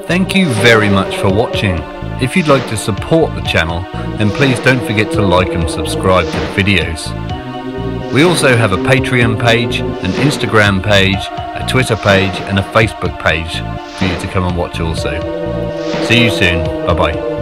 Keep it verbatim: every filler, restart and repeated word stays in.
Thank you very much for watching. If you'd like to support the channel, then please don't forget to like and subscribe to the videos. We also have a Patreon page, an Instagram page, a Twitter page and a Facebook page for you to come and watch also. See you soon. Bye bye.